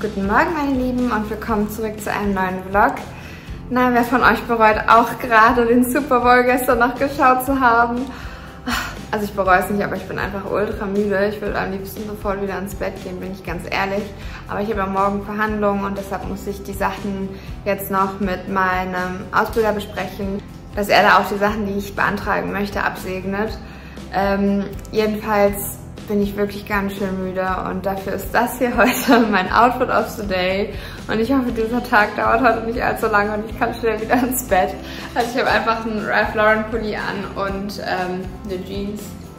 Guten Morgen meine Lieben und willkommen zurück zu einem neuen Vlog. Na, wer von euch bereut auch gerade den Super Bowl gestern noch geschaut zu haben? Also ich bereue es nicht, aber ich bin einfach ultra müde. Ich würde am liebsten sofort wieder ins Bett gehen, bin ich ganz ehrlich. Aber ich habe ja morgen Verhandlungen und deshalb muss ich die Sachen jetzt noch mit meinem Ausbilder besprechen, dass er da auch die Sachen, die ich beantragen möchte, absegnet. Jedenfalls bin ich wirklich ganz schön müde und dafür ist das hier heute mein Outfit of the Day. Und ich hoffe, dieser Tag dauert heute nicht allzu lange und ich kann schnell wieder ins Bett. Also ich habe einfach einen Ralph Lauren Pulli an und eine Jeans.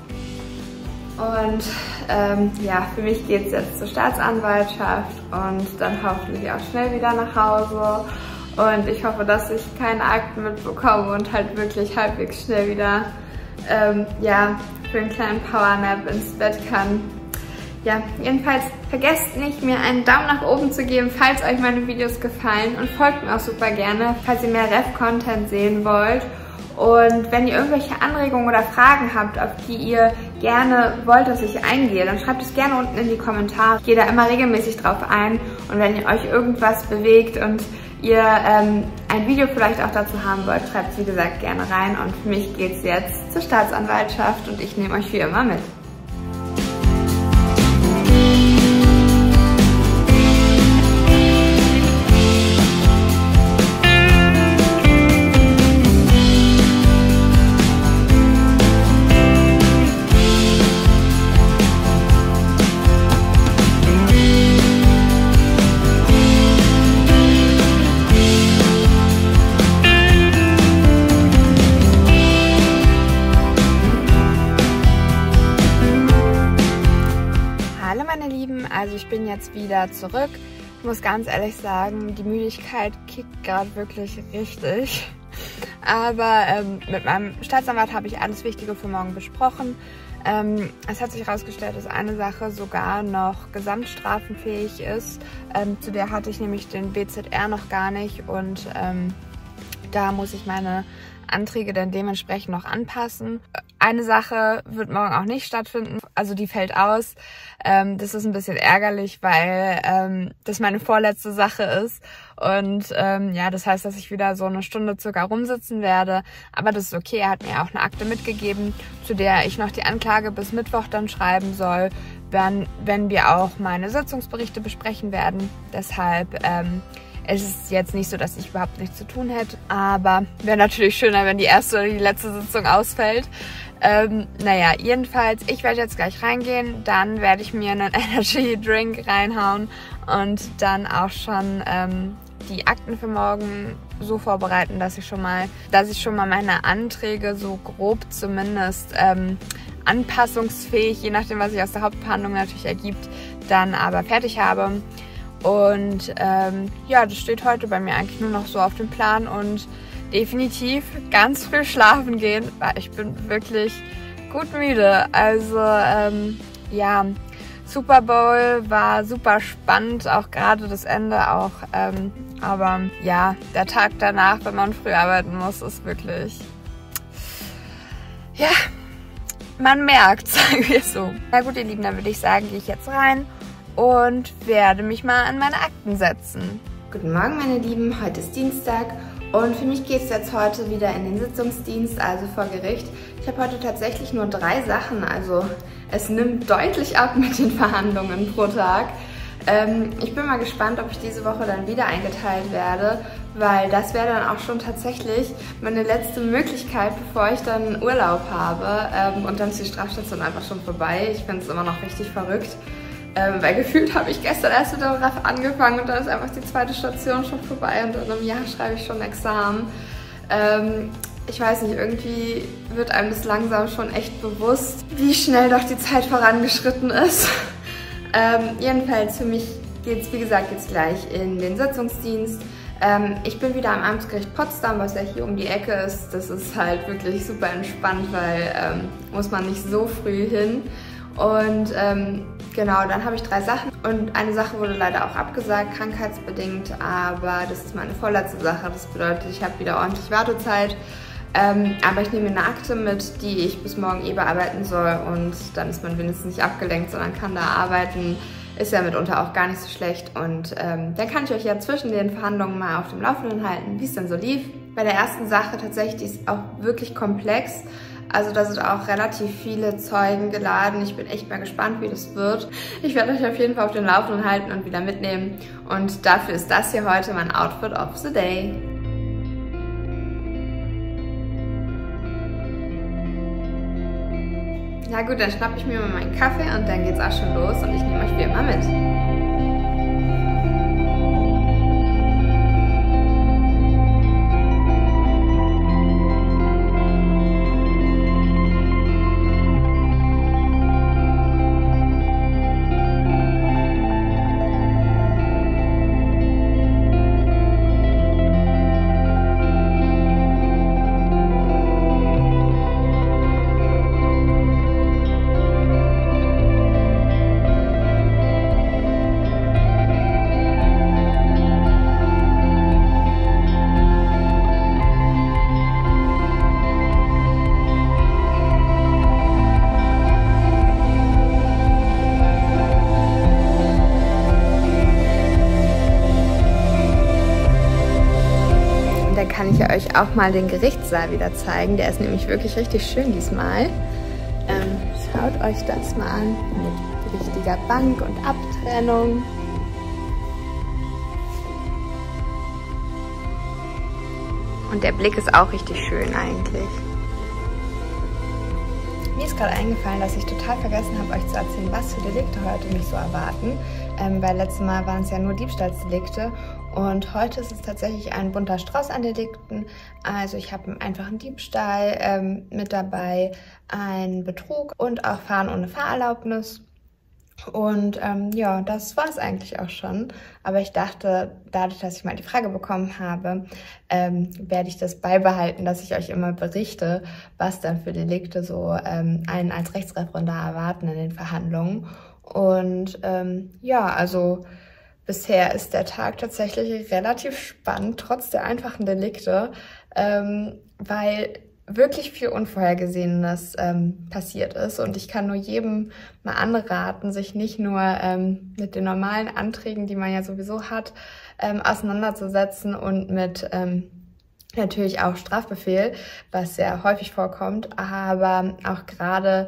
Und ja, für mich geht es jetzt zur Staatsanwaltschaft und dann hoffentlich auch schnell wieder nach Hause. Und ich hoffe, dass ich keine Akten mitbekomme und halt wirklich halbwegs schnell wieder ja, für einen kleinen Powernap ins Bett kann. Ja, jedenfalls vergesst nicht, mir einen Daumen nach oben zu geben, falls euch meine Videos gefallen und folgt mir auch super gerne, falls ihr mehr Ref-Content sehen wollt. Und wenn ihr irgendwelche Anregungen oder Fragen habt, auf die ihr gerne wollt, dass ich eingehe, dann schreibt es gerne unten in die Kommentare. Ich gehe da immer regelmäßig drauf ein und wenn ihr euch irgendwas bewegt und ihr ein Video vielleicht auch dazu haben wollt, schreibt es wie gesagt gerne rein. Und für mich geht es jetzt zur Staatsanwaltschaft und ich nehme euch wie immer mit. Also ich bin jetzt wieder zurück. Ich muss ganz ehrlich sagen, die Müdigkeit kickt gerade wirklich richtig. Aber mit meinem Staatsanwalt habe ich alles Wichtige für morgen besprochen. Es hat sich herausgestellt, dass eine Sache sogar noch gesamtstrafenfähig ist. Zu der hatte ich nämlich den BZR noch gar nicht und da muss ich meine Anträge dann dementsprechend noch anpassen. Eine Sache wird morgen auch nicht stattfinden, also die fällt aus. Das ist ein bisschen ärgerlich, weil das meine vorletzte Sache ist. Und ja, das heißt, dass ich wieder so eine Stunde circa rumsitzen werde. Aber das ist okay, er hat mir auch eine Akte mitgegeben, zu der ich noch die Anklage bis Mittwoch dann schreiben soll, wenn wir auch meine Sitzungsberichte besprechen werden. Deshalb es ist jetzt nicht so, dass ich überhaupt nichts zu tun hätte, aber wäre natürlich schöner, wenn die erste oder die letzte Sitzung ausfällt. Naja, jedenfalls, ich werde jetzt gleich reingehen, dann werde ich mir einen Energy Drink reinhauen und dann auch schon die Akten für morgen so vorbereiten, dass ich schon mal meine Anträge so grob zumindest anpassungsfähig, je nachdem, was sich aus der Hauptverhandlung natürlich ergibt, dann aber fertig habe. Und ja, das steht heute bei mir eigentlich nur noch so auf dem Plan und definitiv ganz früh schlafen gehen, weil ich bin wirklich gut müde. Also ja, Super Bowl war super spannend, auch gerade das Ende auch. Aber ja, der Tag danach, wenn man früh arbeiten muss, ist wirklich, ja, man merkt, sagen wir so. Na gut, ihr Lieben, dann würde ich sagen, gehe ich jetzt rein und werde mich mal an meine Akten setzen. Guten Morgen meine Lieben, heute ist Dienstag und für mich geht es jetzt heute wieder in den Sitzungsdienst, also vor Gericht. Ich habe heute tatsächlich nur 3 Sachen, also es nimmt deutlich ab mit den Verhandlungen pro Tag. Ich bin mal gespannt, ob ich diese Woche dann wieder eingeteilt werde, weil das wäre dann auch schon tatsächlich meine letzte Möglichkeit, bevor ich dann Urlaub habe. Und dann ist die Strafstation einfach schon vorbei. Ich finde es immer noch richtig verrückt. Weil gefühlt habe ich gestern erst mit dem RAF angefangen und dann ist einfach die zweite Station schon vorbei und in einem Jahr schreibe ich schon Examen. Ich weiß nicht, irgendwie wird einem das langsam schon echt bewusst, wie schnell doch die Zeit vorangeschritten ist. Jedenfalls für mich geht es, wie gesagt, jetzt gleich in den Sitzungsdienst. Ich bin wieder am Amtsgericht Potsdam, was ja hier um die Ecke ist. Das ist halt wirklich super entspannt, weil muss man nicht so früh hin. Und genau, dann habe ich 3 Sachen und eine Sache wurde leider auch abgesagt, krankheitsbedingt, aber das ist meine vorletzte Sache. Das bedeutet, ich habe wieder ordentlich Wartezeit, aber ich nehme mir eine Akte mit, die ich bis morgen bearbeiten soll und dann ist man wenigstens nicht abgelenkt, sondern kann da arbeiten. ist ja mitunter auch gar nicht so schlecht. Und dann kann ich euch ja zwischen den Verhandlungen mal auf dem Laufenden halten, wie es dann so lief. Bei der ersten Sache tatsächlich, die ist auch wirklich komplex. Also da sind auch relativ viele Zeugen geladen. Ich bin echt mal gespannt, wie das wird. Ich werde euch auf jeden Fall auf den Laufenden halten und wieder mitnehmen. Und dafür ist das hier heute mein Outfit of the Day. Na gut, dann schnappe ich mir mal meinen Kaffee und dann geht's auch schon los und ich nehme euch wie immer mit. Kann ich euch auch mal den Gerichtssaal wieder zeigen. Der ist nämlich wirklich richtig schön diesmal. Schaut euch das mal an mit richtiger Bank und Abtrennung. Und der Blick ist auch richtig schön eigentlich. Mir ist gerade eingefallen, dass ich total vergessen habe, euch zu erzählen, was für Delikte heute mich so erwarten. Weil letztes Mal waren es ja nur Diebstahlsdelikte und heute ist es tatsächlich ein bunter Strauß an Delikten. Also ich habe einen einfachen Diebstahl mit dabei, einen Betrug und auch Fahren ohne Fahrerlaubnis. Und ja, das war es eigentlich auch schon. Aber ich dachte, dadurch, dass ich mal die Frage bekommen habe, werde ich das beibehalten, dass ich euch immer berichte, was dann für Delikte so einen als Rechtsreferendar erwarten in den Verhandlungen. Und ja, also bisher ist der Tag tatsächlich relativ spannend, trotz der einfachen Delikte, weil wirklich viel Unvorhergesehenes passiert ist. Und ich kann nur jedem mal anraten, sich nicht nur mit den normalen Anträgen, die man ja sowieso hat, auseinanderzusetzen und mit natürlich auch Strafbefehl, was sehr häufig vorkommt, aber auch gerade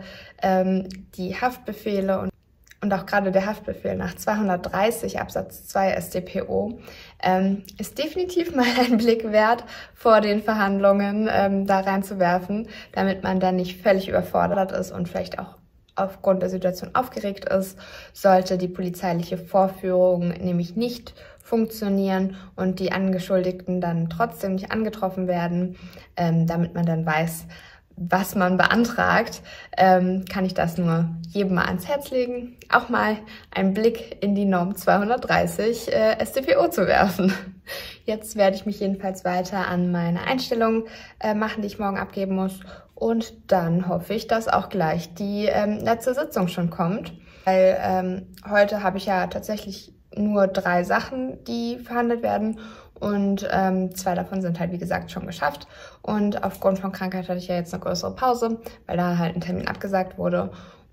die Haftbefehle und auch gerade der Haftbefehl nach 230 Absatz 2 StPO ist definitiv mal ein Blick wert, vor den Verhandlungen da reinzuwerfen, damit man dann nicht völlig überfordert ist und vielleicht auch aufgrund der Situation aufgeregt ist, sollte die polizeiliche Vorführung nämlich nicht funktionieren und die Angeschuldigten dann trotzdem nicht angetroffen werden, damit man dann weiß, was man beantragt, kann ich das nur jedem mal ans Herz legen, auch mal einen Blick in die Norm 230 StPO zu werfen. Jetzt werde ich mich jedenfalls weiter an meine Einstellungen machen, die ich morgen abgeben muss. Und dann hoffe ich, dass auch gleich die letzte Sitzung schon kommt. Weil heute habe ich ja tatsächlich nur 3 Sachen, die verhandelt werden. Und 2 davon sind halt, wie gesagt, schon geschafft. Und aufgrund von Krankheit hatte ich ja jetzt eine größere Pause, weil da halt ein Termin abgesagt wurde.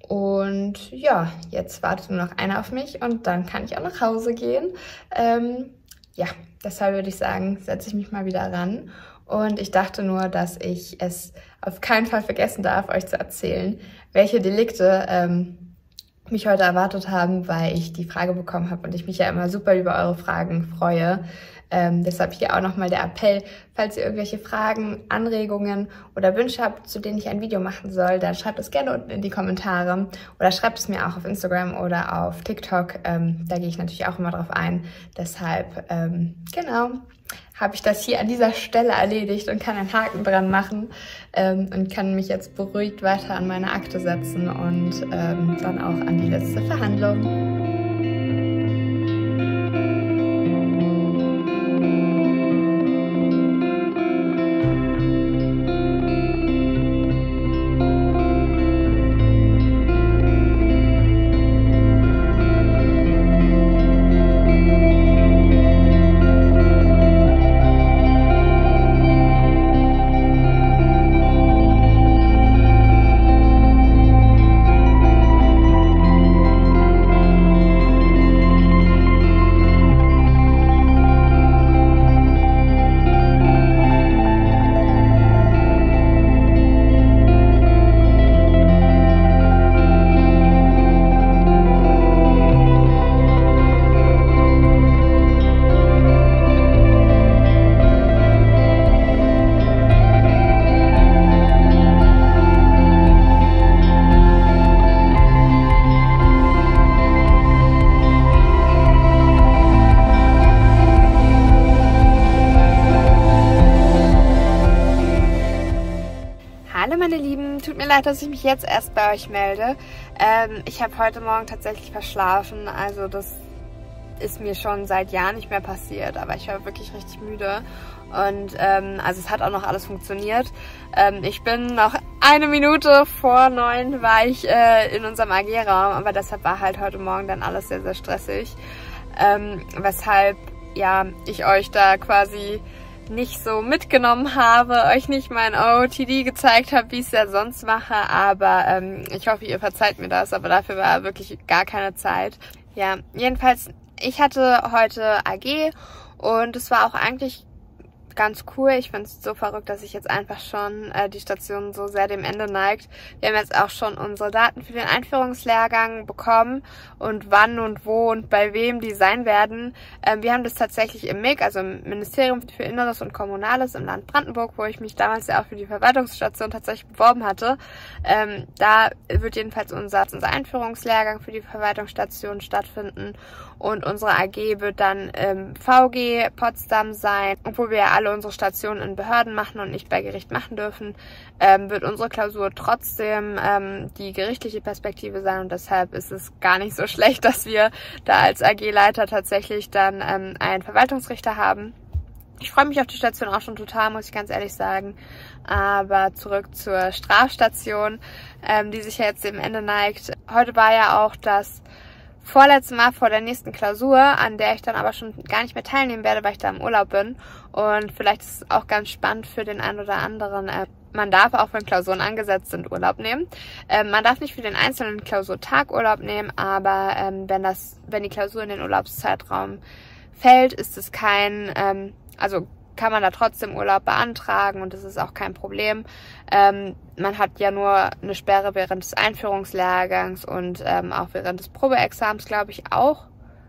Und ja, jetzt wartet nur noch einer auf mich und dann kann ich auch nach Hause gehen. Ja, deshalb würde ich sagen, setze ich mich mal wieder ran. Und ich dachte nur, dass ich es auf keinen Fall vergessen darf, euch zu erzählen, welche Delikte mich heute erwartet haben, weil ich die Frage bekommen habe und ich mich ja immer super über eure Fragen freue. Deshalb hier auch nochmal der Appell, falls ihr irgendwelche Fragen, Anregungen oder Wünsche habt, zu denen ich ein Video machen soll, dann schreibt es gerne unten in die Kommentare oder schreibt es mir auch auf Instagram oder auf TikTok. Da gehe ich natürlich auch immer drauf ein. Deshalb, genau, habe ich das hier an dieser Stelle erledigt und kann einen Haken dran machen und kann mich jetzt beruhigt weiter an meine Akte setzen und dann auch an die letzte Verhandlung. Hallo meine Lieben, tut mir leid, dass ich mich jetzt erst bei euch melde. Ich habe heute Morgen tatsächlich verschlafen, also das ist mir schon seit Jahren nicht mehr passiert, aber ich war wirklich richtig müde und also es hat auch noch alles funktioniert. Ich bin noch 1 Minute vor 9 war ich in unserem AG-Raum, aber deshalb war halt heute Morgen dann alles sehr, sehr stressig, weshalb ja ich euch da quasi nicht so mitgenommen habe, euch nicht mein OOTD gezeigt habe, wie ich es ja sonst mache, aber ich hoffe, ihr verzeiht mir das, aber dafür war wirklich gar keine Zeit. Ja, jedenfalls, ich hatte heute AG und es war auch eigentlich ganz cool. Ich finde es so verrückt, dass sich jetzt einfach schon die Station so sehr dem Ende neigt. Wir haben jetzt auch schon unsere Daten für den Einführungslehrgang bekommen und wann und wo und bei wem die sein werden. Wir haben das tatsächlich im MIG, also im Ministerium für Inneres und Kommunales im Land Brandenburg, wo ich mich damals ja auch für die Verwaltungsstation tatsächlich beworben hatte. Da wird jedenfalls unser Einführungslehrgang für die Verwaltungsstation stattfinden und unsere AG wird dann im VG Potsdam sein, obwohl wir ja alle unsere Stationen in Behörden machen und nicht bei Gericht machen dürfen, wird unsere Klausur trotzdem die gerichtliche Perspektive sein und deshalb ist es gar nicht so schlecht, dass wir da als AG-Leiter tatsächlich dann einen Verwaltungsrichter haben. Ich freue mich auf die Station auch schon total, muss ich ganz ehrlich sagen. Aber zurück zur Strafstation, die sich ja jetzt dem Ende neigt. Heute war ja auch das vorletzte Mal vor der nächsten Klausur, an der ich dann aber schon gar nicht mehr teilnehmen werde, weil ich da im Urlaub bin. Und vielleicht ist es auch ganz spannend für den einen oder anderen. Man darf auch, wenn Klausuren angesetzt sind, Urlaub nehmen. Man darf nicht für den einzelnen Klausurtag Urlaub nehmen, aber wenn die Klausur in den Urlaubszeitraum fällt, ist es also kann man da trotzdem Urlaub beantragen und das ist auch kein Problem. Man hat ja nur eine Sperre während des Einführungslehrgangs und auch während des Probeexamens, glaube ich, auch.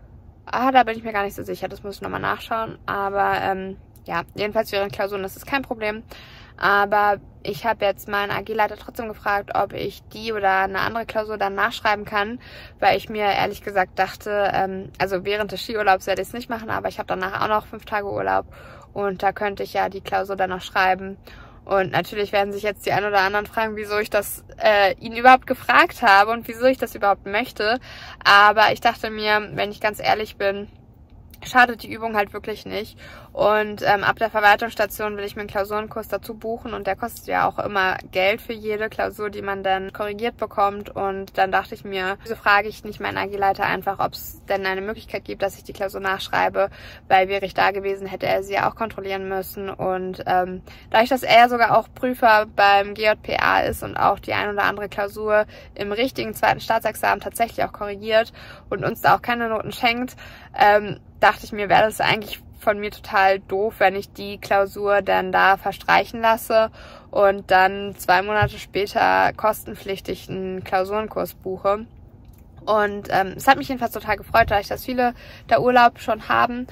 Da bin ich mir gar nicht so sicher, das muss ich nochmal nachschauen. Aber ja, jedenfalls während Klausuren ist es kein Problem. Aber ich habe jetzt meinen AG-Leiter trotzdem gefragt, ob ich die oder eine andere Klausur dann nachschreiben kann, weil ich mir ehrlich gesagt dachte, also während des Skiurlaubs werde ich es nicht machen, aber ich habe danach auch noch 5 Tage Urlaub und da könnte ich ja die Klausur dann noch schreiben. Und natürlich werden sich jetzt die ein oder anderen fragen, wieso ich das ihn überhaupt gefragt habe und wieso ich das überhaupt möchte. Aber ich dachte mir, wenn ich ganz ehrlich bin, schadet die Übung halt wirklich nicht. Und ab der Verwaltungsstation will ich mir einen Klausurenkurs dazu buchen und der kostet ja auch immer Geld für jede Klausur, die man dann korrigiert bekommt. Und dann dachte ich mir, wieso frage ich nicht meinen AG-Leiter einfach, ob es denn eine Möglichkeit gibt, dass ich die Klausur nachschreibe, weil wäre ich da gewesen, hätte er sie ja auch kontrollieren müssen. Und dadurch, dass er sogar auch Prüfer beim GJPA ist und auch die ein oder andere Klausur im richtigen zweiten Staatsexamen tatsächlich auch korrigiert und uns da auch keine Noten schenkt, dachte ich mir, wäre das eigentlich von mir total doof, wenn ich die Klausur dann da verstreichen lasse und dann 2 Monate später kostenpflichtig einen Klausurenkurs buche. Und es hat mich jedenfalls total gefreut, da viele da Urlaub schon haben.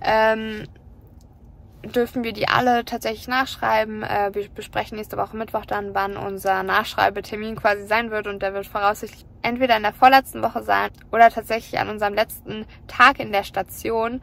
Dürfen wir die alle tatsächlich nachschreiben. Wir besprechen nächste Woche Mittwoch dann, wann unser Nachschreibetermin quasi sein wird und der wird voraussichtlich entweder in der vorletzten Woche sein oder tatsächlich an unserem letzten Tag in der Station,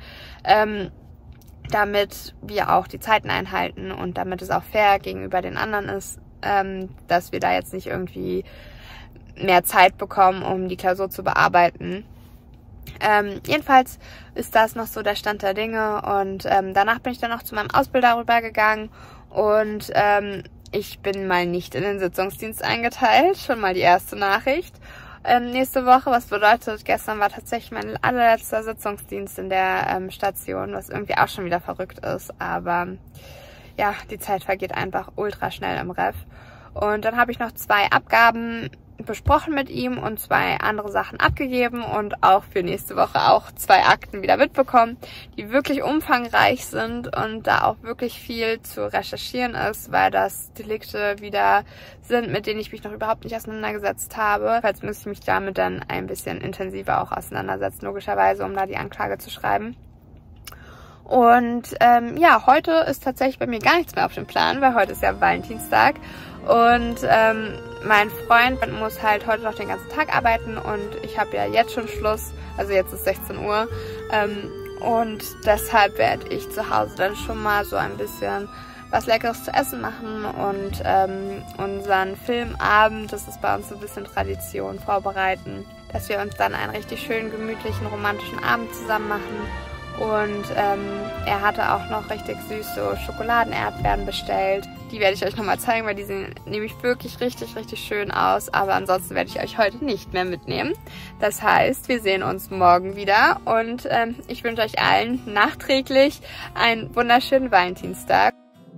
damit wir auch die Zeiten einhalten und damit es auch fair gegenüber den anderen ist, dass wir da jetzt nicht irgendwie mehr Zeit bekommen, um die Klausur zu bearbeiten. Jedenfalls ist das noch so der Stand der Dinge und danach bin ich dann noch zu meinem Ausbilder rübergegangen und ich bin mal nicht in den Sitzungsdienst eingeteilt, schon mal die erste Nachricht. Nächste Woche, was bedeutet, gestern war tatsächlich mein allerletzter Sitzungsdienst in der Station, was irgendwie auch schon wieder verrückt ist, aber ja, die Zeit vergeht einfach ultra schnell im Ref. Und dann habe ich noch 2 Abgaben besprochen mit ihm und 2 andere Sachen abgegeben und auch für nächste Woche auch 2 Akten wieder mitbekommen, die wirklich umfangreich sind und da auch wirklich viel zu recherchieren ist, weil das Delikte wieder sind, mit denen ich mich noch überhaupt nicht auseinandergesetzt habe. Falls müsste ich mich damit dann ein bisschen intensiver auch auseinandersetzen, logischerweise, um da die Anklage zu schreiben. Und ja, heute ist tatsächlich bei mir gar nichts mehr auf dem Plan, weil heute ist ja Valentinstag und mein Freund muss halt heute noch den ganzen Tag arbeiten und ich habe ja jetzt schon Schluss, also jetzt ist 16 Uhr und deshalb werde ich zu Hause dann schon mal so ein bisschen was Leckeres zu essen machen und unseren Filmabend, das ist bei uns so ein bisschen Tradition, vorbereiten, dass wir uns dann einen richtig schönen, gemütlichen, romantischen Abend zusammen machen. Und er hatte auch noch richtig süße Schokoladen-Erdbeeren bestellt. Die werde ich euch nochmal zeigen, weil die sehen nämlich wirklich richtig, richtig schön aus. Aber ansonsten werde ich euch heute nicht mehr mitnehmen. Das heißt, wir sehen uns morgen wieder. Und ich wünsche euch allen nachträglich einen wunderschönen Valentinstag.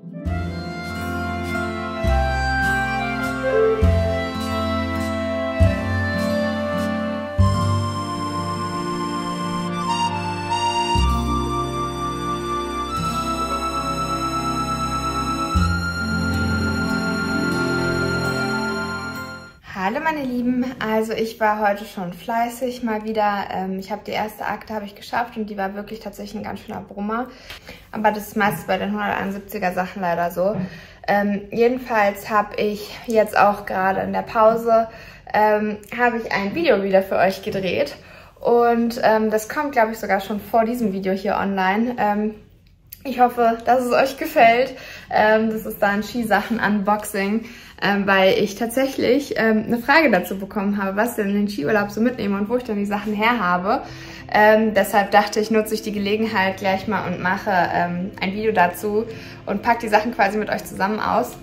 Hallo meine Lieben, also ich war heute schon fleißig mal wieder. Ich habe die erste Akte geschafft und die war wirklich tatsächlich ein ganz schöner Brummer. Aber das ist meistens bei den 171er Sachen leider so. Jedenfalls habe ich jetzt auch gerade in der Pause habe ich ein Video wieder für euch gedreht. Und das kommt, glaube ich, sogar schon vor diesem Video hier online. Ich hoffe, dass es euch gefällt. Das ist da ein Skisachen-Unboxing, weil ich tatsächlich eine Frage dazu bekommen habe, was ich denn in den Skiurlaub so mitnehme und wo ich dann die Sachen her habe. Deshalb dachte ich, nutze ich die Gelegenheit gleich mal und mache ein Video dazu und packe die Sachen quasi mit euch zusammen aus.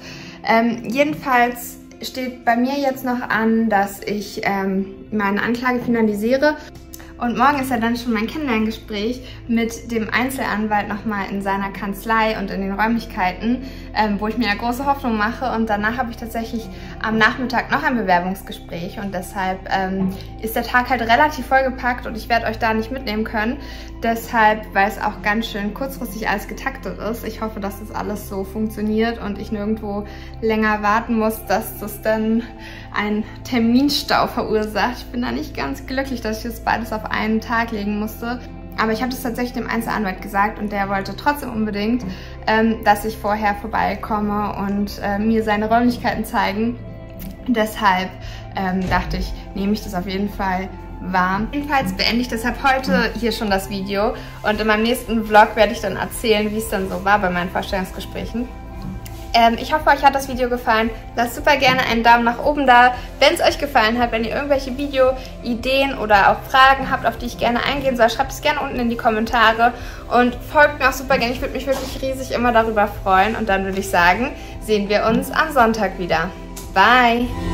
Jedenfalls steht bei mir jetzt noch an, dass ich meine Anklage finalisiere. Und morgen ist ja dann schon mein Kennenlerngespräch mit dem Einzelanwalt nochmal in seiner Kanzlei und in den Räumlichkeiten, wo ich mir ja große Hoffnung mache. Und danach habe ich tatsächlich am Nachmittag noch ein Bewerbungsgespräch. Und deshalb ist der Tag halt relativ vollgepackt und ich werde euch da nicht mitnehmen können. Deshalb, weil es auch ganz schön kurzfristig alles getaktet ist. Ich hoffe, dass das alles so funktioniert und ich nirgendwo länger warten muss, dass das dann einen Terminstau verursacht. Ich bin da nicht ganz glücklich, dass ich das beides auf einen Tag legen musste. Aber ich habe das tatsächlich dem Einzelanwalt gesagt und der wollte trotzdem unbedingt, dass ich vorher vorbeikomme und mir seine Räumlichkeiten zeigen. Deshalb dachte ich, nehme ich das auf jeden Fall wahr. Jedenfalls beende ich deshalb heute hier schon das Video und in meinem nächsten Vlog werde ich dann erzählen, wie es dann so war bei meinen Vorstellungsgesprächen. Ich hoffe, euch hat das Video gefallen. Lasst super gerne einen Daumen nach oben da, wenn es euch gefallen hat. Wenn ihr irgendwelche Video-Ideen oder auch Fragen habt, auf die ich gerne eingehen soll, schreibt es gerne unten in die Kommentare. Und folgt mir auch super gerne. Ich würde mich wirklich riesig immer darüber freuen. Und dann würde ich sagen, sehen wir uns am Sonntag wieder. Bye!